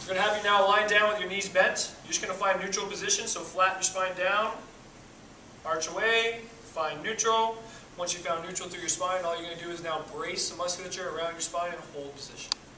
We're going to have you now lie down with your knees bent. You're just going to find neutral position, so flatten your spine down, arch away, find neutral. Once you found neutral through your spine, all you're going to do is now brace the musculature around your spine and hold position.